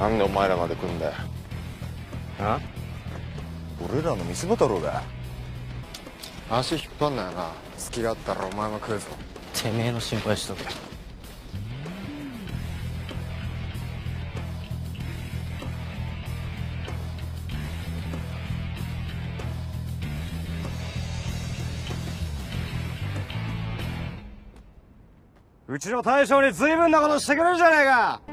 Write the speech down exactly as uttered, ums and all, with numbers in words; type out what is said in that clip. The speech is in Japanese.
なんでお前らまで来んだよ。 あ？ 俺らの見せ場だろうが。 足引っ張んなよな。隙があったらお前も食うぞ。 てめえの心配しとけ。 うちの大将に随分なことしてくれるじゃねえか。